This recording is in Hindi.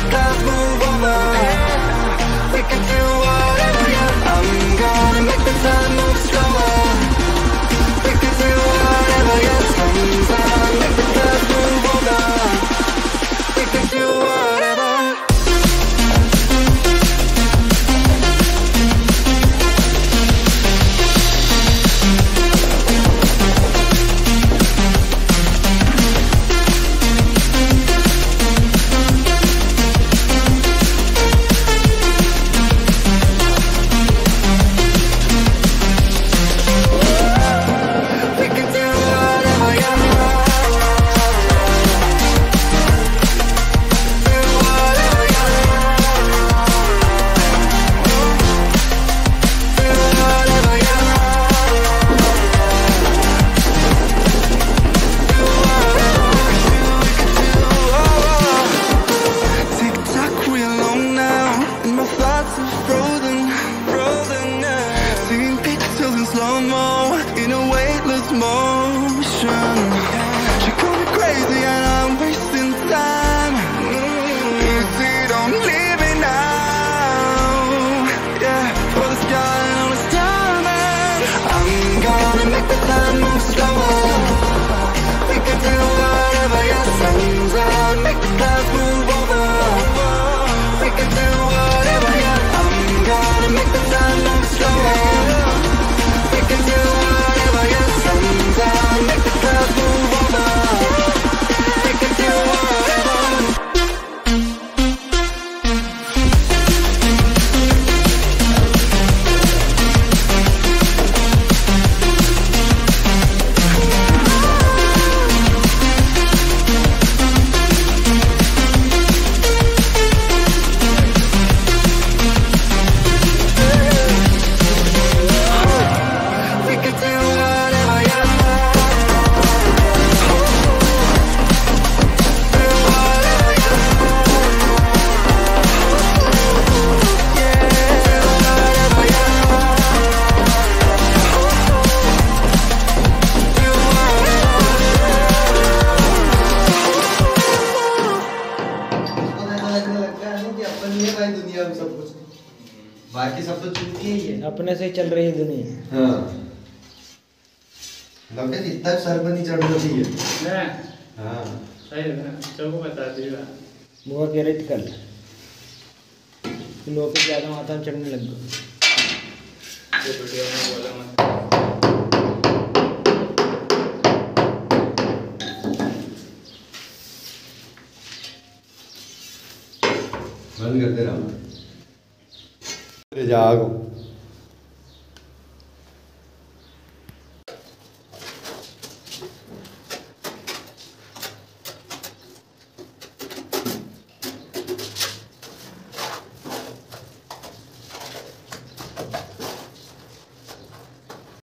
the clouds move over. We can do whatever, yeah. I'm gonna make the time move slower. We can do whatever, yeah. Sun's out, make the clouds move over. We can do whatever. In a weightless motion, she called me crazy and I'm wasting time. Easy, don't leave me now. Yeah, for the sky on this diamond. I'm gonna make the time move slower. We can do whatever, yeah. Sun's out, make the clouds move over. We can do whatever, yeah. I'm gonna make the time move slower. We can do whatever, yeah. Sun's out, make the clouds move over. We can do whatever. दुनिया में सब कुछ बाकी सब तो चुनती ही है, अपने से ही चल रही है दुनिया। हाँ लोग इतना सर पर नहीं चढ़ना चाहिए। हाँ सही है ना, सबको बता दिया। वो कह रही थी कल लोग के ज़्यादा माथा में चढ़ने लग गए। वीडियो में बोला मत। बंद करते रहो। जागो।